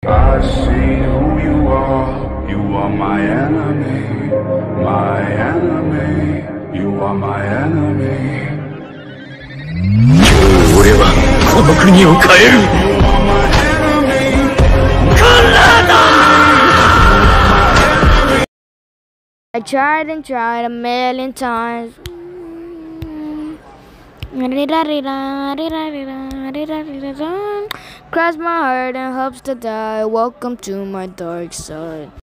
I see who you are. You are my enemy, my enemy. You are my enemy. 俺はこの国を変える。 I tried and tried a million times. Cross my heart and hopes to die. Welcome to my dark side.